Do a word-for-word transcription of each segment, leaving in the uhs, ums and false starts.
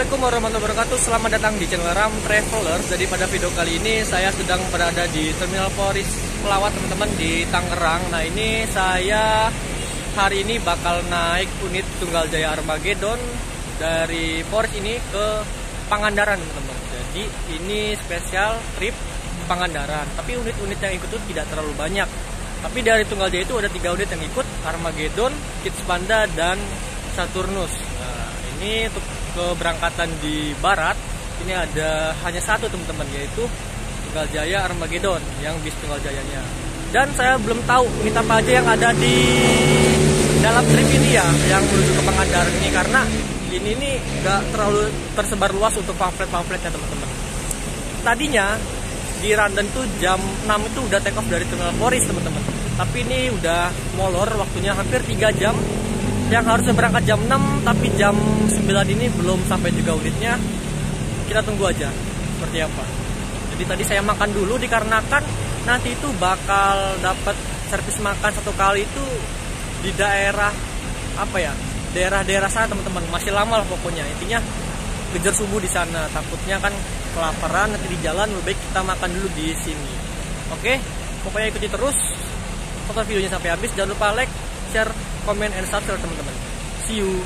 Assalamualaikum warahmatullahi wabarakatuh. Selamat datang di channel Ram Traveler. Jadi pada video kali ini saya sedang berada di Terminal Poris Pelawat teman-teman di Tangerang. Nah ini saya hari ini bakal naik unit Tunggal Jaya Armageddon dari Poris ini ke Pangandaran teman-teman. Jadi ini spesial trip Pangandaran. Tapi unit-unit yang ikut itu tidak terlalu banyak. Tapi dari Tunggal Jaya itu ada tiga unit yang ikut, Armageddon, Kids Panda, dan Saturnus. Nah ini untuk keberangkatan di barat ini ada hanya satu teman-teman, yaitu Tunggal Jaya Armageddon yang bis Tunggal Jayanya. Dan saya belum tahu unit apa aja yang ada di dalam trip ini ya, yang menuju ke Pangandaran ini, karena ini nih gak terlalu tersebar luas untuk pamflet-pamfletnya teman-teman. Tadinya di rundown tuh jam enam itu udah take off dari Terminal Poris teman-teman, tapi ini udah molor waktunya hampir tiga jam. Yang harusnya berangkat jam enam, tapi jam sembilan ini belum sampai juga unitnya. Kita tunggu aja seperti apa. Jadi tadi saya makan dulu dikarenakan nanti itu bakal dapat servis makan satu kali itu di daerah apa ya, daerah-daerah sana teman-teman. Masih lama lah pokoknya. Intinya kejar subuh di sana. Takutnya kan kelaparan nanti di jalan, lebih baik kita makan dulu di sini. Oke, pokoknya ikuti terus, tonton videonya sampai habis. Jangan lupa like, share, komen, and subscribe teman-teman. See you.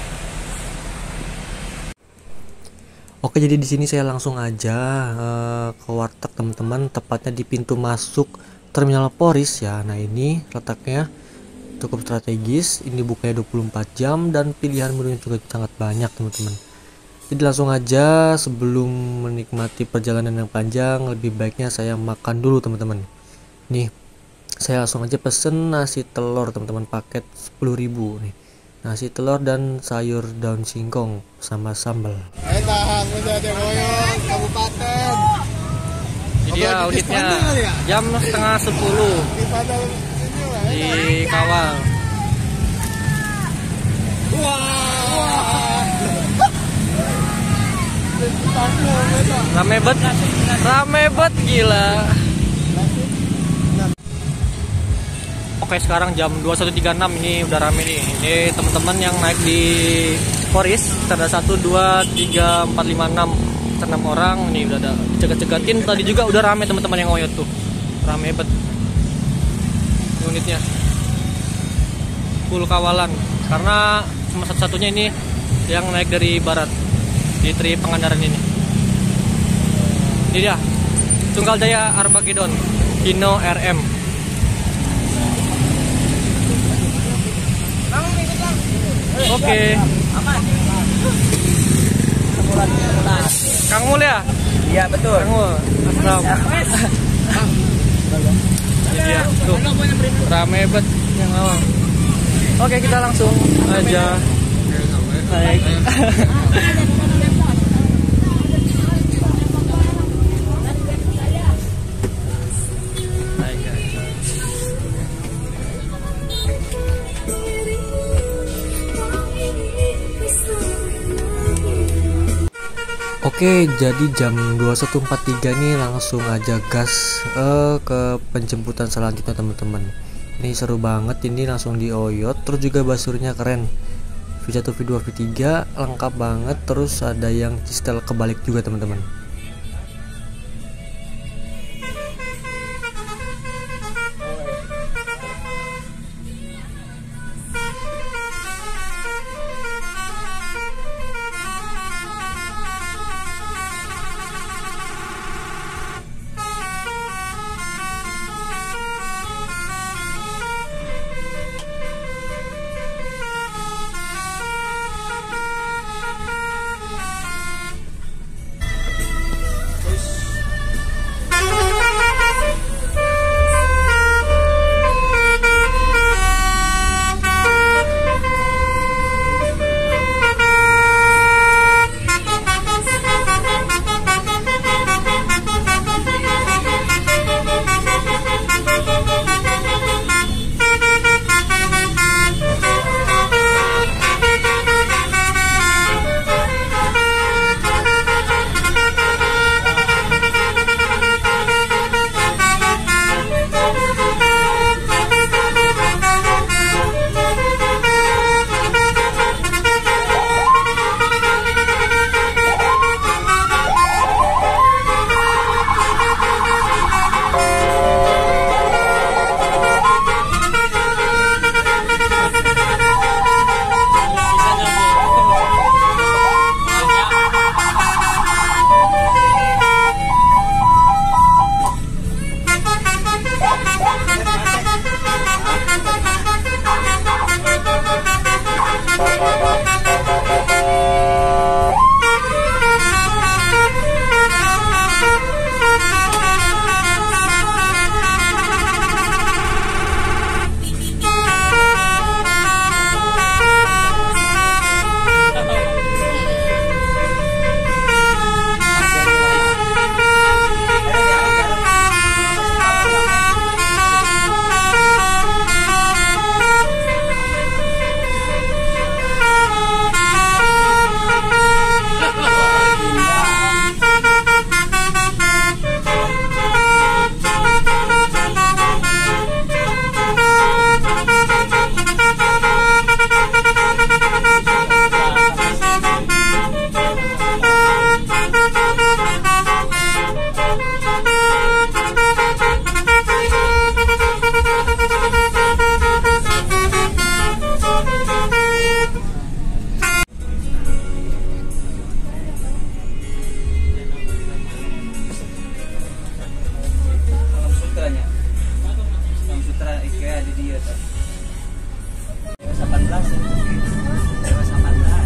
Oke, jadi di sini saya langsung aja uh, ke warteg teman-teman, tepatnya di pintu masuk Terminal Poris ya. Nah ini letaknya cukup strategis, ini bukanya dua puluh empat jam dan pilihan menunya juga sangat banyak teman-teman. Jadi langsung aja, sebelum menikmati perjalanan yang panjang, lebih baiknya saya makan dulu teman-teman. Nih saya langsung aja pesen nasi telur teman-teman, paket sepuluh ribu nih. Nasi telur dan sayur daun singkong sama sambal. Jadi ya unitnya jam setengah sepuluh di Kawal. Rame bet, rame bet gila. Oke, sekarang jam dua puluh satu tiga puluh enam, ini udah rame nih. Ini teman-teman yang naik di Poris, ada satu, dua, tiga, empat, lima, enam, enam orang. Ini udah ada cegat-cegatin. Tadi juga udah rame teman-teman yang ngoyot tuh. Rame bet. Unitnya full kawalan. Karena cuma satu-satunya ini yang naik dari barat di trip Pangandaran ini. Ini dia Tunggal Jaya Armageddon Hino R M. Oke. Okay. Kang Mul ya? Iya betul. Kang Mul. Iya, tuh. Rame banget yang awal. Oke, kita langsung aja naik. Oke, jadi jam dua puluh satu empat puluh tiga nih langsung aja gas uh, ke penjemputan selanjutnya teman-teman. Ini seru banget, ini langsung di Oyot, terus juga basurnya keren. V satu, V dua, V tiga lengkap banget, terus ada yang sistem kebalik juga teman-teman. kayak di dia tuh. delapan belas ya. delapan belas.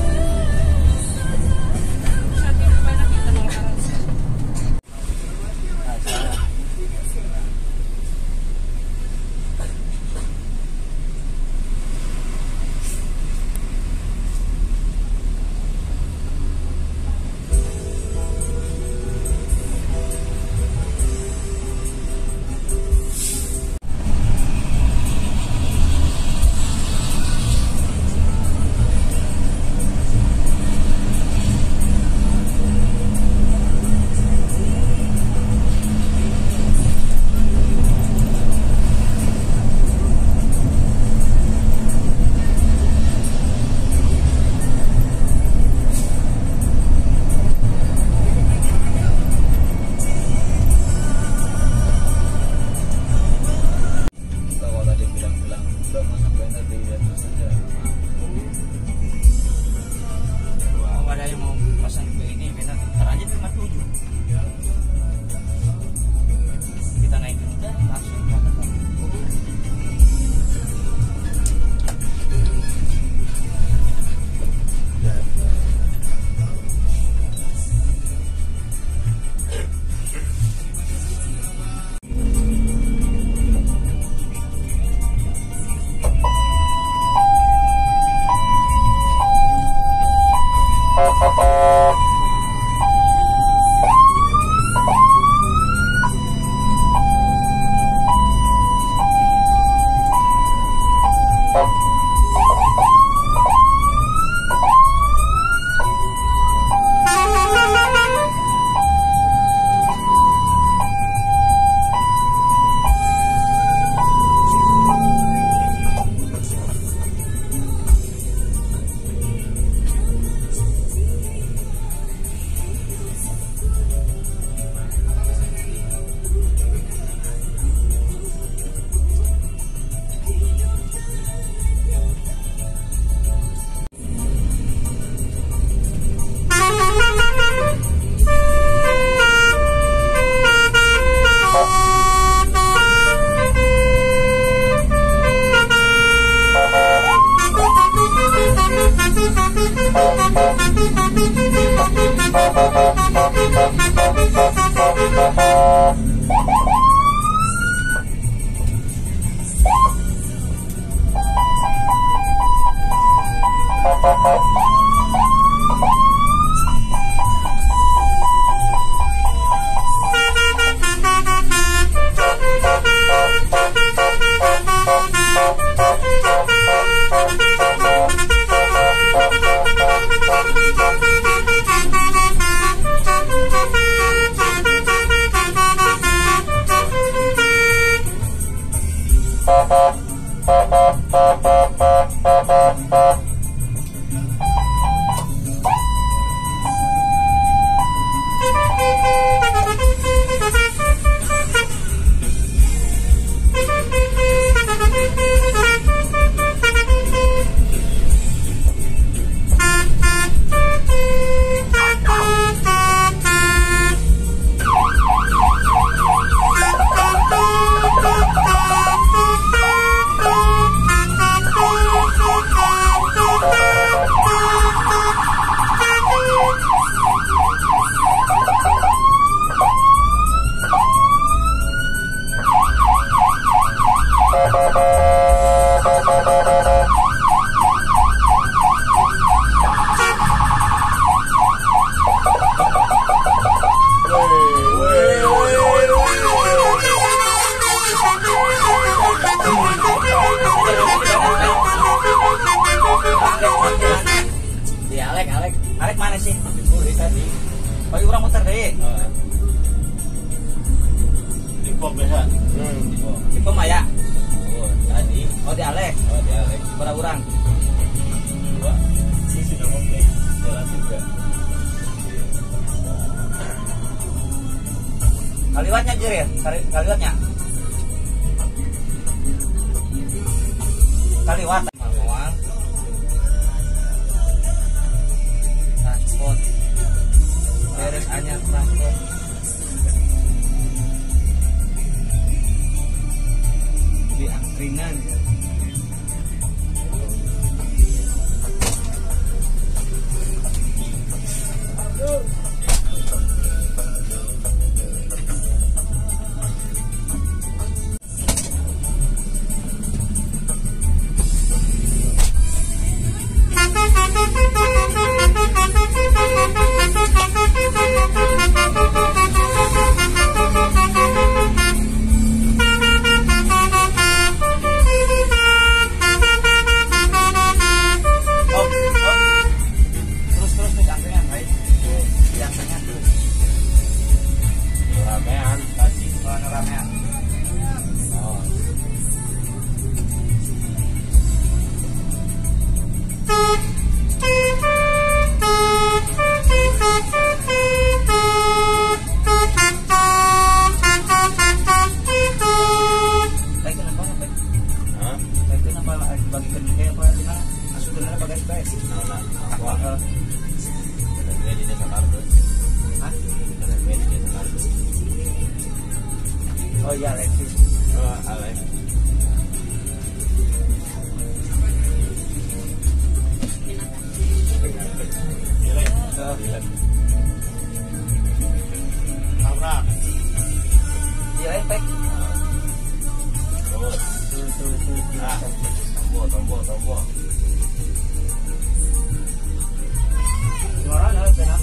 Kaliwatnya jerit, kaliwatnya. Kaliwat. Mawang. Transport. Beres anyar transport. Di ringan. Oh iya, Alexis. Oh, Alex. Tabrak. Iya, Pek. Oh, tuh tuh tuh. Ah, tombol, tombol, tombol. Suara ada, Pek.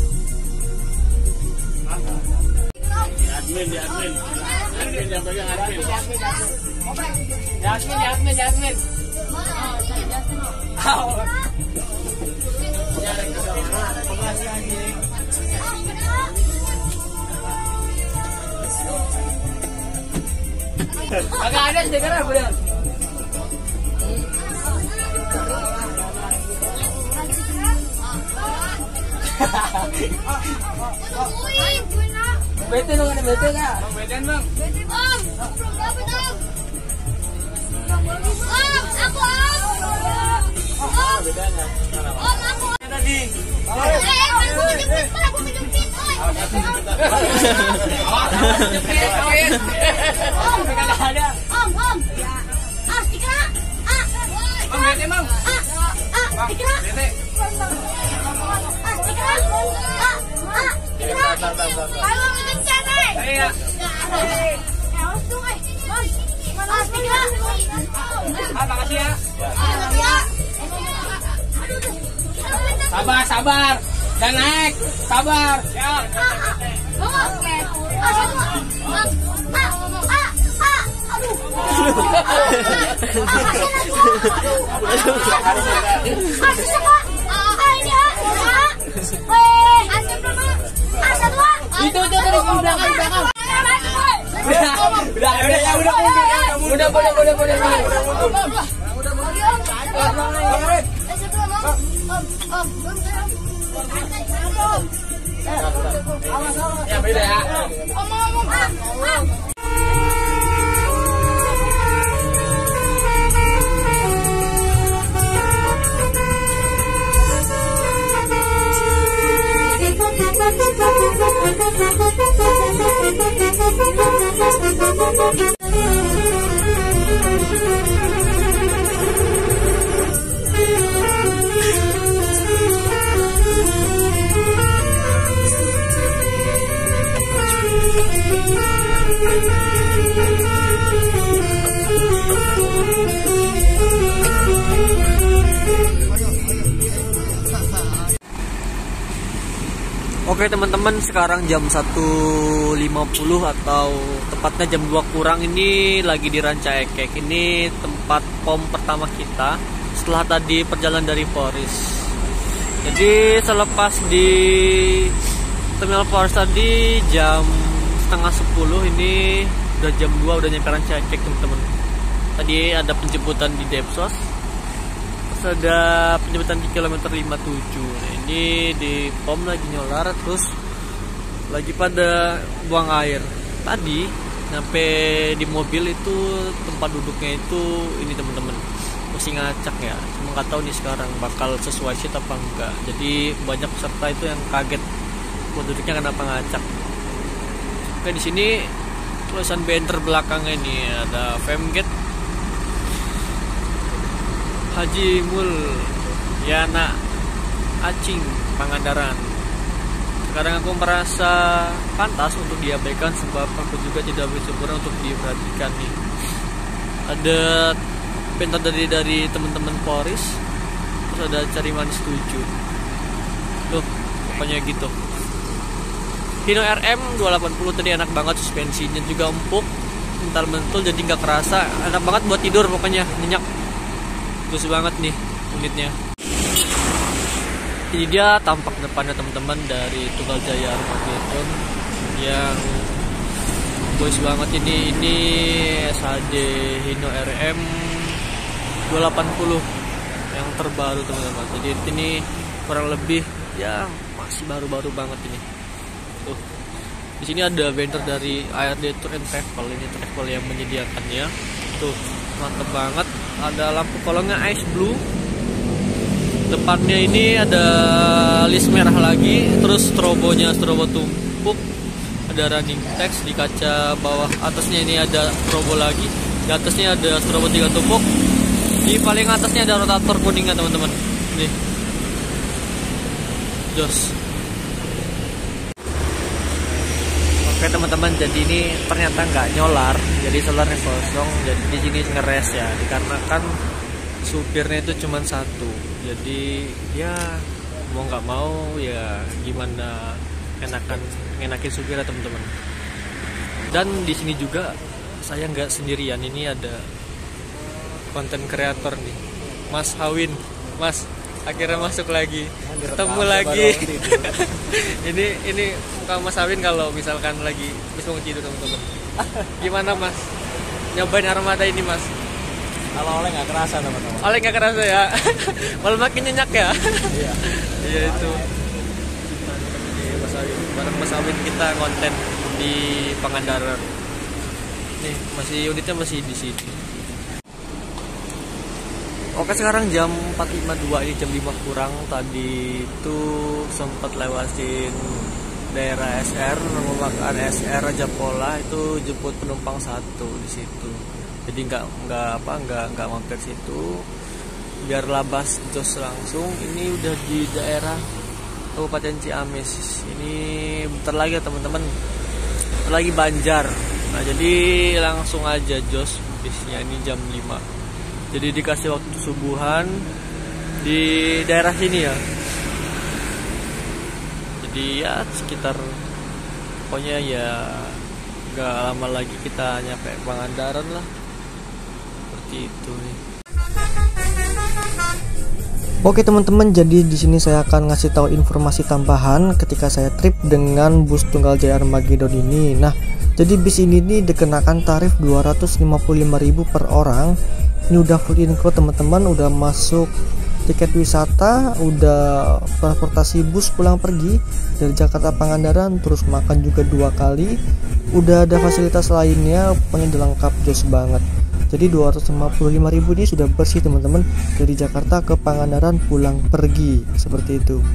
Di admin, di admin. Admin yang pegang admin. Jasmin, Jasmin, Jasmin. Agak ada sih karena boleh. Bete dong, ada bete nggak? Bete bang. Om, berapa dong? Om, aku om. Om, bedanya. Om, aku. Tadi. Eh, aku kejepit, aku kejepit. Om, ada. Om, om. Ah, tikra. Ah, om bete bang. Ah, ah, tikra. Bete. Ah, tikra. Ah, ah, tikra. Ayo kencang nih. Iya. Awas tuh, eh. Mas, mas tikra. Ah, makasih ya. Ya. Sabar, sabar. Dan naik. Sabar. Ya. Oke. Ah, satu. Ah, ah, ah. Aduh. Ah, susah, Pak. Ah, ini ya. Ah. Weh, asap berapa? Asap dua. Itu, itu, itu. Di belakang, di belakang. Udah, udah, udah, udah, udah, udah, udah, udah, udah. Ya beda ya. Omong-omong ah, ah. Oke teman-teman, sekarang jam satu lima puluh atau tepatnya jam dua kurang ini lagi di Ranca Ekek. Ini tempat pom pertama kita setelah tadi perjalanan dari Polres. Jadi selepas di Terminal Polres tadi jam setengah sepuluh, ini udah jam dua udah nyampe Ranca Ekek teman-teman. Tadi ada penjemputan di Depsos, terus ada penjemputan di kilometer lima puluh tujuh. Nah, ini di pom lagi nyolar, terus lagi pada buang air. Tadi sampai di mobil itu tempat duduknya itu ini teman-teman masih ngacak ya. Cuma nggak tahu nih sekarang bakal sesuai seat apa enggak. Jadi banyak peserta itu yang kaget buat duduknya kenapa ngacak. Oke, di sini tulisan banner belakangnya ini ada Femgate Haji Mulyana Acing Pangandaran. Sekarang aku merasa pantas untuk diabaikan sebab aku juga tidak bersempurna untuk diperhatikan nih. Ada pintar dari dari teman-teman Poris, terus ada cari manis tujuh. Tuh, pokoknya gitu. Hino R M dua delapan puluh tadi enak banget, suspensinya juga empuk, mental mentul jadi nggak kerasa, enak banget buat tidur pokoknya, nyenyak. Terus banget nih unitnya. Ini dia tampak depannya teman-teman dari Tunggal Jaya Armageddon yang boys banget ini. Ini S H D Hino R M dua delapan puluh yang terbaru teman-teman. Jadi ini kurang lebih ya masih baru-baru banget ini. Tuh. Di sini ada banner dari A R D Tour and Travel, ini travel yang menyediakannya. Tuh, mantep banget. Ada lampu kolongnya ice blue. Depannya ini ada list merah lagi, terus strobonya strobo tumpuk. Ada running text di kaca bawah atasnya ini ada strobo lagi. Di atasnya ada strobo tiga tumpuk. Di paling atasnya ada rotator kuningnya teman-teman. Nih. Jos. Oke teman-teman, jadi ini ternyata nggak nyolar, jadi solarnya kosong. Jadi di sini ngeres ya, dikarenakan supirnya itu cuma satu. Jadi ya mau nggak mau ya gimana, enakan enakin supirnya teman-teman. Dan di sini juga saya nggak sendirian, ini ada konten kreator nih, Mas Hawin. Mas akhirnya masuk lagi, ketemu lagi. ini ini muka Mas Hawin kalau misalkan lagi bisa mau tidur teman-teman. Gimana Mas? Nyobain armada ini Mas? Kalau oleh nggak kerasa teman-teman. Oleh nggak kerasa ya? Malah makin nyenyak ya? Iya. Iya itu. Mas Hawin, bareng Mas Hawin kita konten di Pangandaran. Nih masih unitnya masih di sini. Oke sekarang jam empat lima puluh dua, ini jam lima kurang. Tadi itu sempat lewatin daerah S R, mau makan S R Raja Pola, itu jemput penumpang satu di situ. Jadi nggak nggak apa nggak nggak mampir situ, biar labas jos langsung. Ini udah di daerah Kabupaten Ciamis. Ini bentar lagi ya teman-teman, bentar lagi Banjar. Nah jadi langsung aja jos bisnya, ini jam lima. Jadi dikasih waktu subuhan di daerah sini ya. Jadi ya sekitar pokoknya ya nggak lama lagi kita nyampe Pangandaran lah. Seperti itu nih. Oke teman-teman, jadi di sini saya akan ngasih tahu informasi tambahan ketika saya trip dengan bus Tunggal Jaya Armageddon ini. Nah, jadi bis ini nih dikenakan tarif dua ratus lima puluh lima ribu per orang. Ini udah full include teman-teman, udah masuk tiket wisata, udah transportasi bus pulang pergi dari Jakarta Pangandaran, terus makan juga dua kali, udah ada fasilitas lainnya, pokoknya udah lengkap, jos banget. Jadi dua ratus lima puluh lima ribu ini sudah bersih teman-teman, dari Jakarta ke Pangandaran pulang pergi, seperti itu.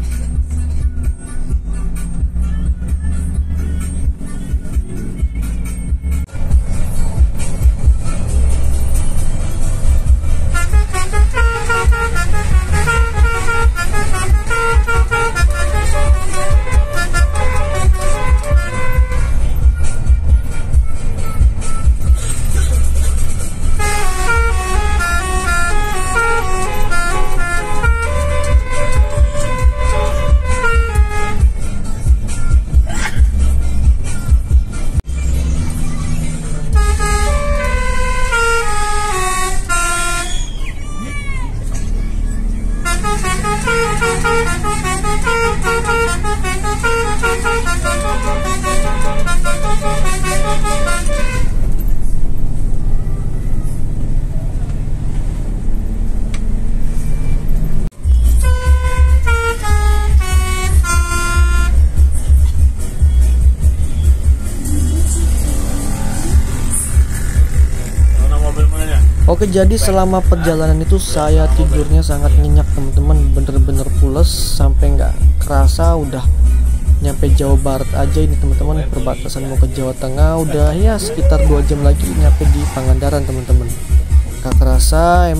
Oke, jadi selama perjalanan itu saya tidurnya sangat nyenyak teman-teman, bener-bener pules sampai nggak kerasa udah nyampe Jawa Barat aja ini teman-teman. Perbatasan mau ke Jawa Tengah udah ya sekitar dua jam lagi nyampe di Pangandaran teman-teman. Gak kerasa emang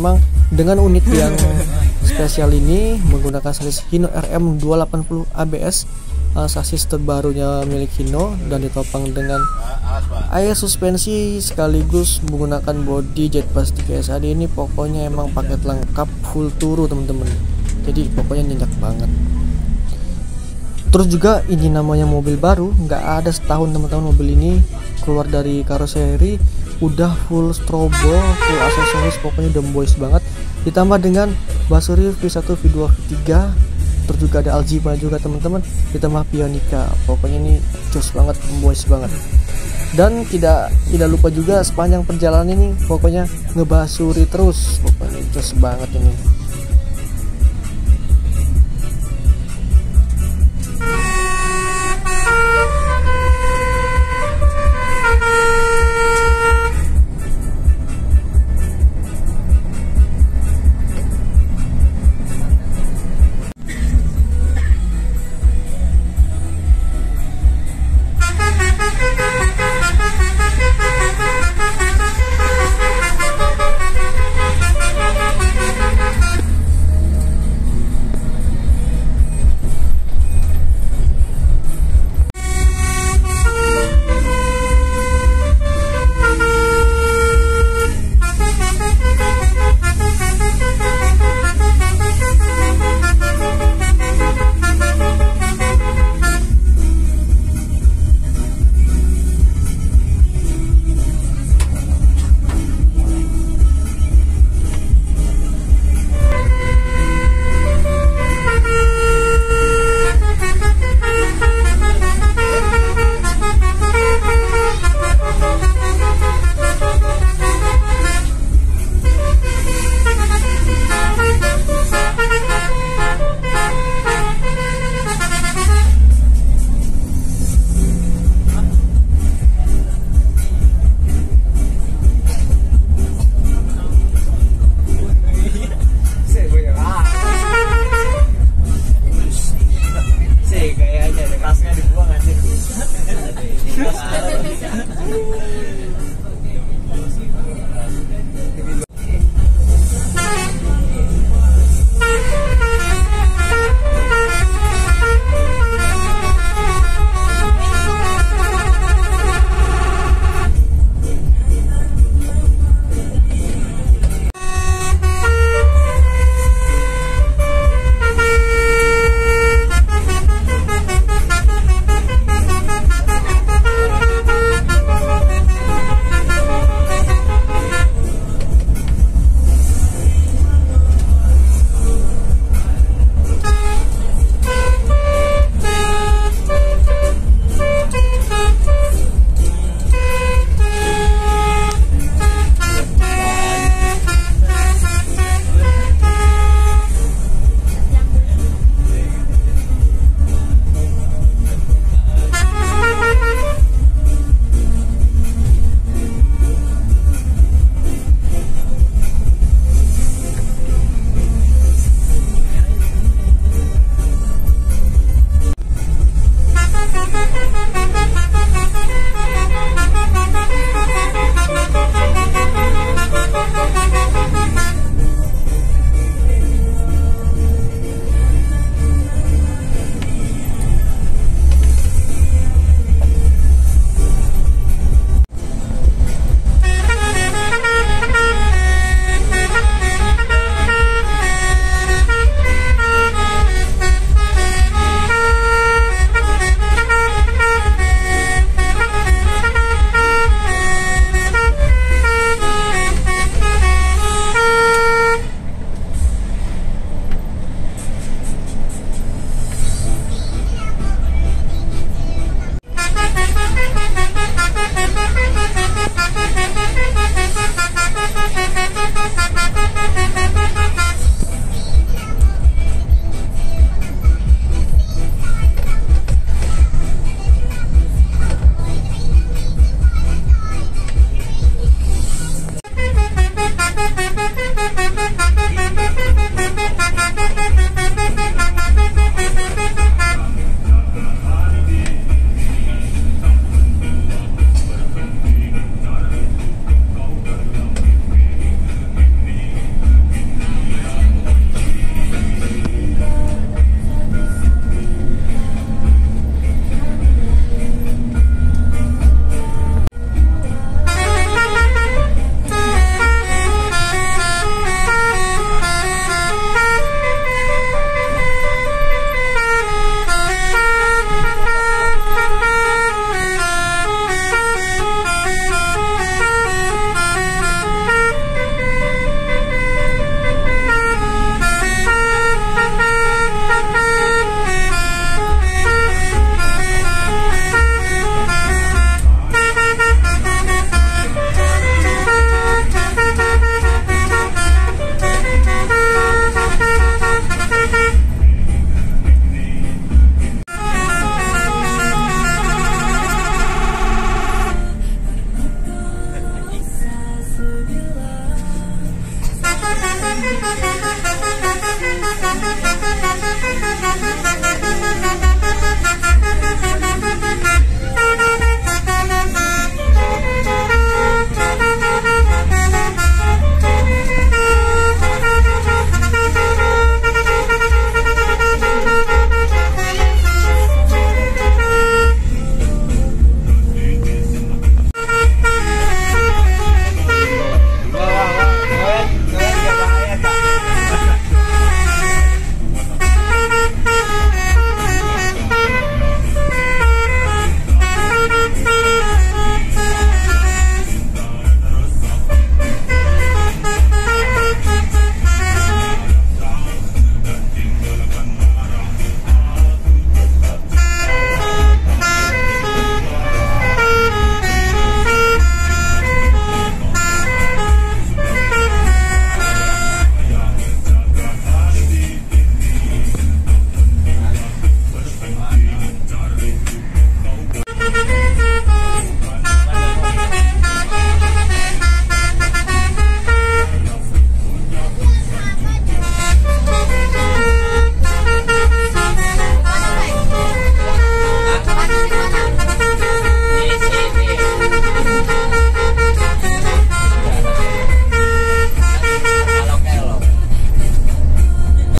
Dengan unit yang spesial ini menggunakan sasis Hino R M dua delapan nol A B S, uh, sasis terbarunya milik Hino, dan ditopang dengan air suspensi sekaligus menggunakan bodi jet plastik S A D. Ini pokoknya emang paket lengkap full turu teman-teman, jadi pokoknya nyenyak banget. Terus juga ini namanya mobil baru, nggak ada setahun teman-teman mobil ini keluar dari karoseri, udah full strobo, full aksesoris, pokoknya udah boys banget. Ditambah dengan Basuri V satu, V dua, V tiga, terus juga ada Algiba juga teman-teman, ditambah Pionica, pokoknya ini jos banget, boys banget. Dan tidak tidak lupa juga sepanjang perjalanan ini pokoknya ngebasuri terus, pokoknya jos banget ini.